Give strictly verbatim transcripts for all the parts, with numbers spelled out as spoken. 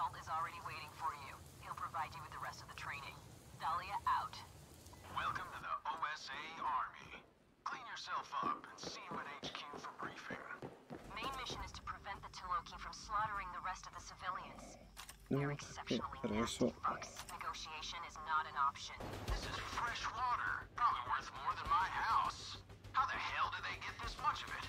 Colt is already waiting for you. He'll provide you with the rest of the training. Dahlia out. Welcome to the O S A Army. Clean yourself up and see you at H Q for briefing. Main mission is to prevent the Taloki from slaughtering the rest of the civilians. They're exceptionally nasty fucks. Negotiation is not an option. This is fresh water. Probably worth more than my house. How the hell did they get this much of it?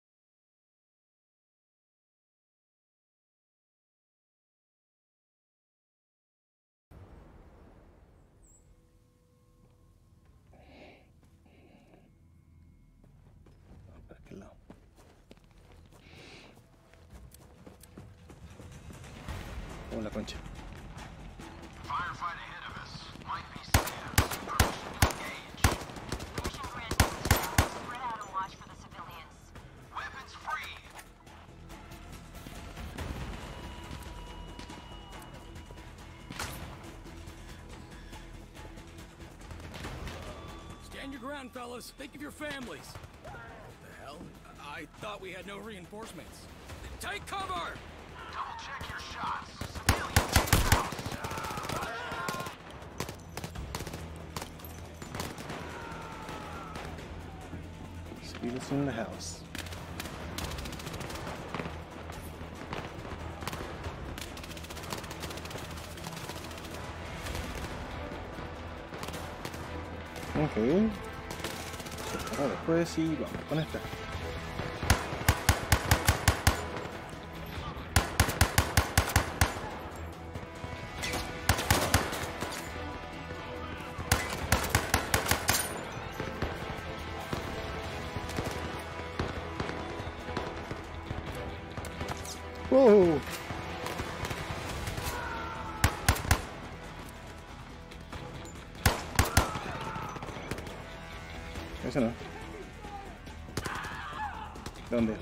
¿Para qué lado? Oh, la concha. Firefight ahead of us. Might be stabs. Permission to engage. Mission granted. Spread out and watch for the civilians. Weapons free. Stand your ground, fellas. Think of your families. What the hell? I thought we had no reinforcements. Take cover! Double check your shots. Civilians in the house. Civilians in the house. Ok. Ahora después sí, vamos con esta. ¡Wow! Eso no. ¿Dónde?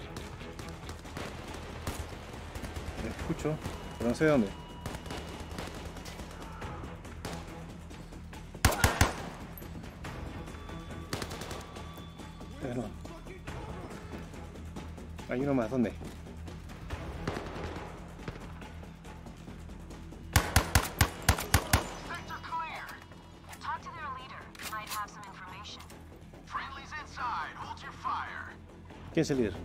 Lo escucho, pero no sé dónde. Pero no. Hay uno más, ¿dónde? Sector clear. Talk to their leader. Might have some information. Friendly's inside. Hold your fire. ¿Quién es el líder?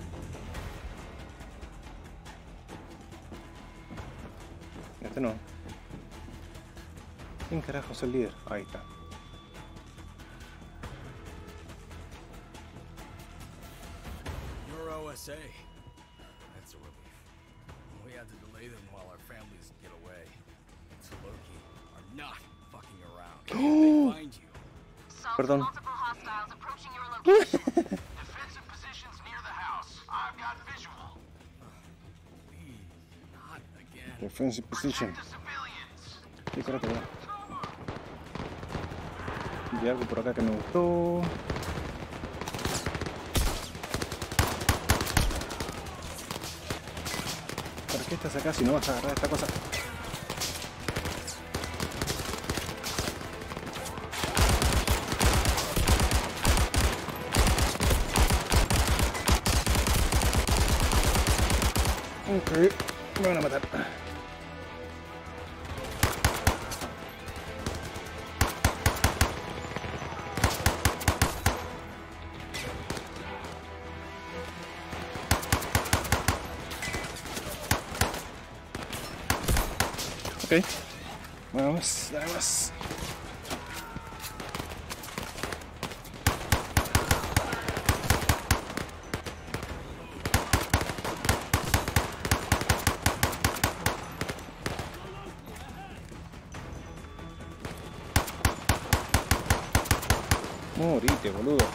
Este no. ¿Quién carajo es el líder? Ahí está. You're O S A. That's a relief. We had to delay them while our families get away. Taloki are not fucking around. If they find you. Salt, Perdón. multiple hostiles approaching your location. Defensive positions near the house. I've got visual. Please, not again. Defensive position. Protect the civilians. Sí, correcto, ya. Y algo por acá que me gustó. ¿Para qué estás acá si no vas a agarrar esta cosa? Ok, me van a matar. Ok, vamos, vamos. Morite, boludo.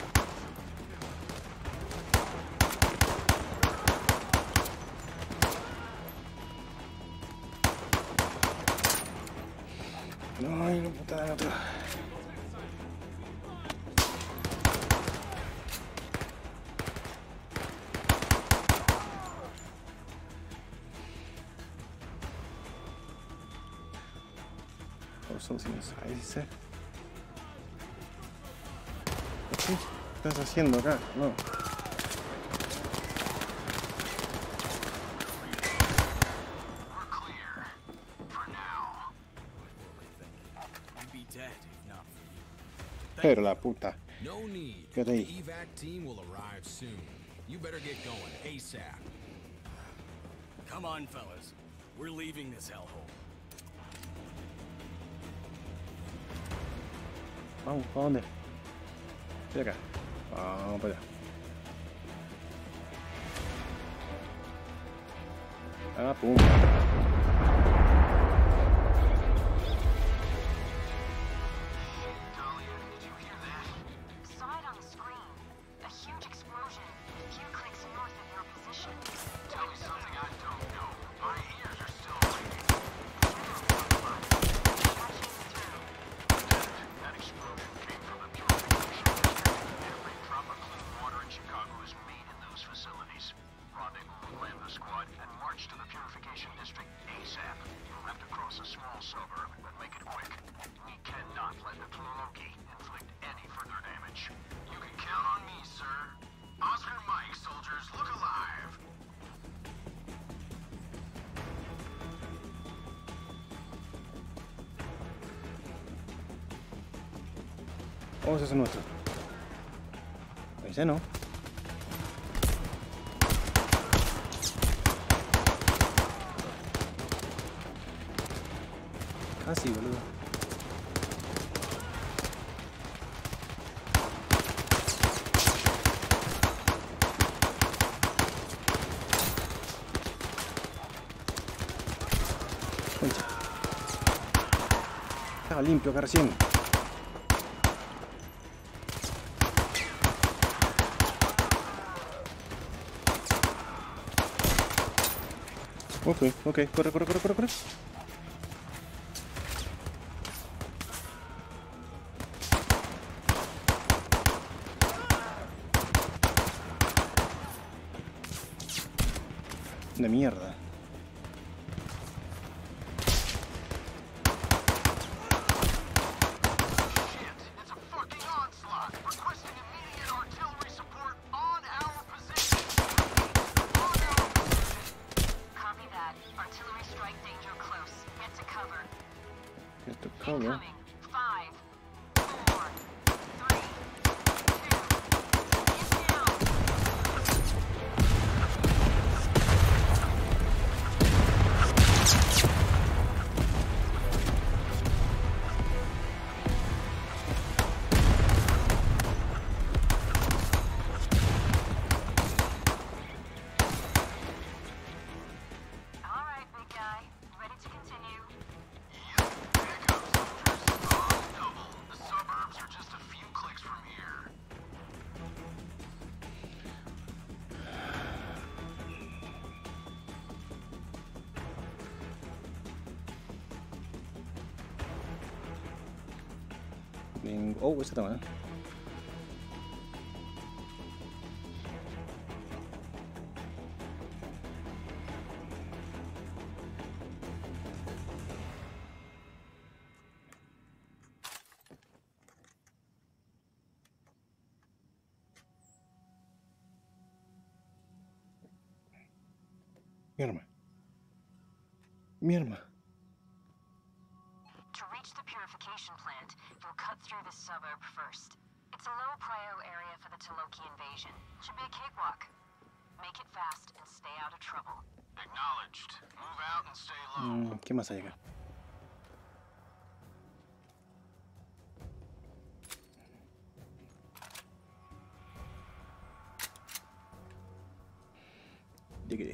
No, hay una putada en otro. Something inside, dice. ¿Qué estás haciendo acá? No. We're clear. Pero la puta. No need. Quédate The ahí. evac team will arrive soon. You better get going ASAP. Come on, fellas. We're leaving this hellhole. Vamos, ¿a dónde? Estoy acá. Vamos para allá. Ah, pum. Saw it on the screen. A huge explosion. A few clicks north of your position. Tell me something I don't know. My ears are still ringing. Watching through. That explosion came from the purification district. Every drop of clean water in Chicago is made in those facilities. Rendezvous with Lambda Squad and march to the purification district ASAP. You'll have to cross a small suburb, but make it quick. We cannot let the Tloki inflict any further damage. You can count on me, sir. Oscar Mike, soldiers, look alive. Vamos a hacer nuestro. Ese no. Casi, boludo. Concha. Estaba limpio acá recién. Ok, ok, corre, corre, corre, corre, corre. De mierda. Shit, it's a fucking onslaught. Requesting immediate artillery support on our position. On our position. Copy that. Artillery strike danger close. Get to cover. Get to cover. Incoming. Five, four, three, two, get down. All right, big guy. Ready to continue? Yep, pick up, soldiers. On double. The suburbs are just a few clicks from here. Bien. Oh, esa está buena. Mi arma. Mi arma. To reach the purification plant, you'll cut through this suburb first. It's a low prio area for the Tloki invasion. Should be a cakewalk. Make it fast and stay out of trouble. Acknowledged. Move out and stay low. Mm, ¿qué más hay acá? Llegué.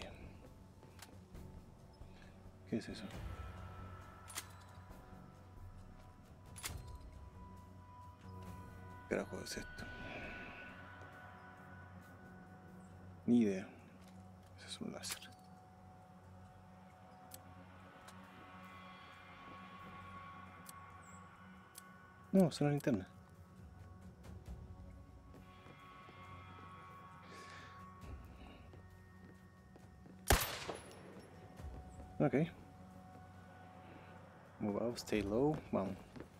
¿Qué es eso? ¿Qué carajo es esto? Ni idea. Ese es un láser. No, es una linterna. Ok. Move out, stay low. Vamos.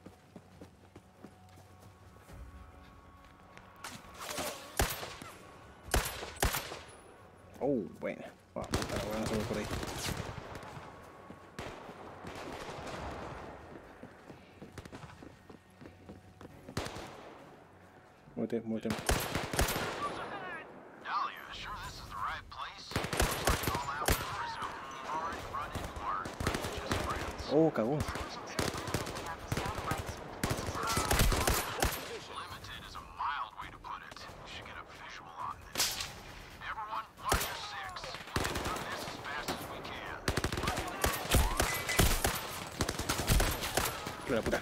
Oh, bueno. Vamos, ahora voy a subir por ahí. muévete, muévete. Dahlia, sure this is the right place? Looks like an all-out tourism. We've already run into our religious friends. Oh, cagón. Limited is a mild way to put it. We should get a visual on this. Everyone, watch your six. We'll get through this as fast as we can. La puta.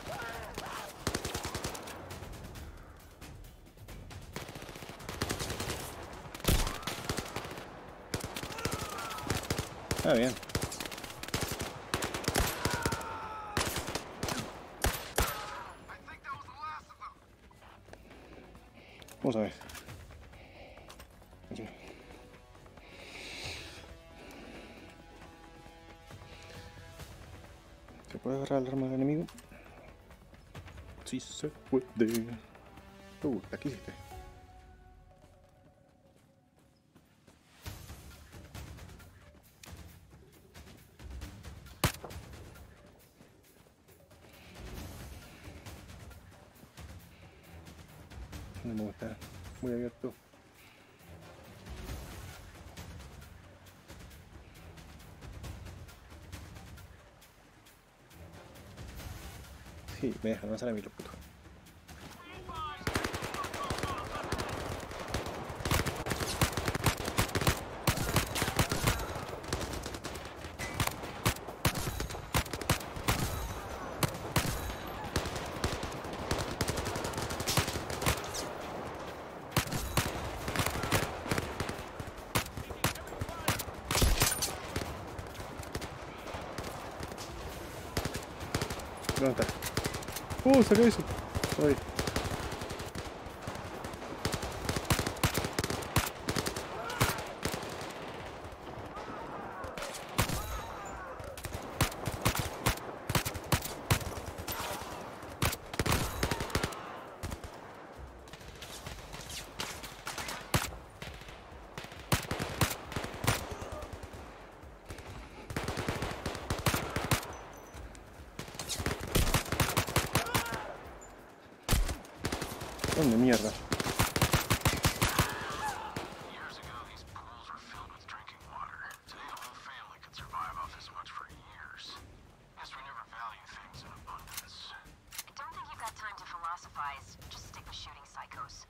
Ah, bien. Vamos a ver. Aquí. ¿Se puede agarrar el arma del enemigo? Sí se puede. Uh, aquí hiciste. No me gusta, muy abierto. Sí, me dejan avanzar a mí los putos. ¿Dónde está? ¡Uh! ¡Saqué eso! Ahí. ¿Dónde mierda? Years ago, these pools were filled with drinking water. Today, a whole family could survive off this much for years. Guess we never value things in abundance. I don't think you've got time to philosophize. Just stick with shooting psychos.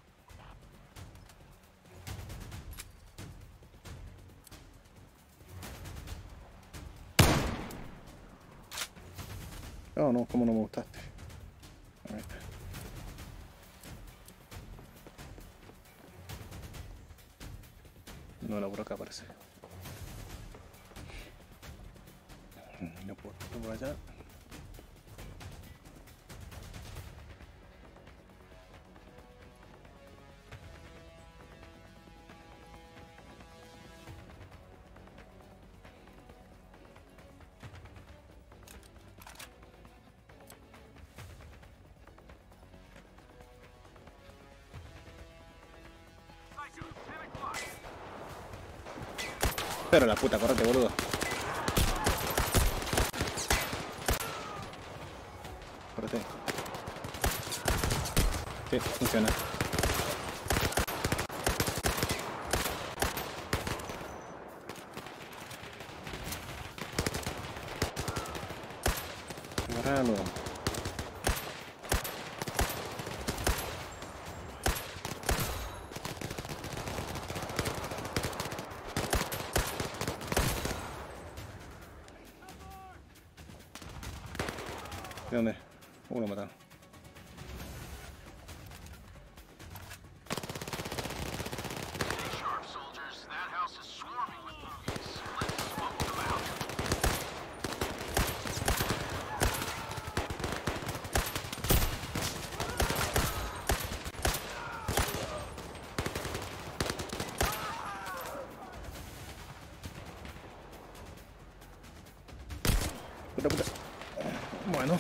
Oh no, cómo no me gustaste. Ahí está. No, la por acá parece. No puedo, no por allá. Pero la puta, correte, boludo. Correte. Sí, funciona. Agarralo. ¿De dónde? Uno mataron. Stay sharp, soldiers. That house is swarming with boogies. Let's smoke them out. Puta, puta. Bueno.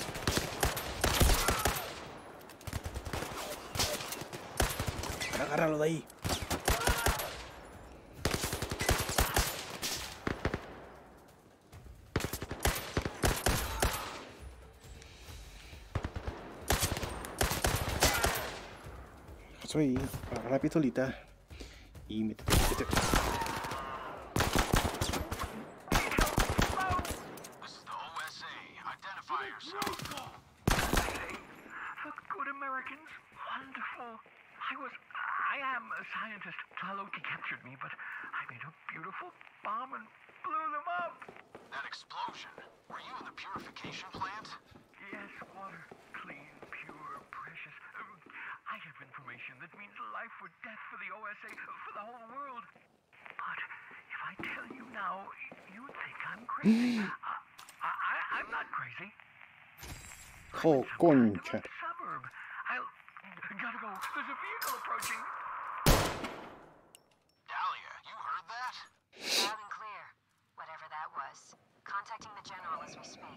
Agárralo de ahí. Eso ahí, agarra la pistolita y métete, métete. This is the O S A. Identify yourself. The good Americans. Wonderful. I was... I am a scientist. Tlaloki captured me, but I made a beautiful bomb and blew them up. That explosion. Were you in the purification plant? Yes, water. Clean, pure, precious. Um, I have information that means life or death for the O S A, for the whole world. But if I tell you now, you think I'm crazy. I, I, I'm not crazy. Oh, concha. Suburb. I'll... Gotta go. There's a vehicle approaching. Dahlia, you heard that? Loud and clear. Whatever that was. Contacting the general as we speak.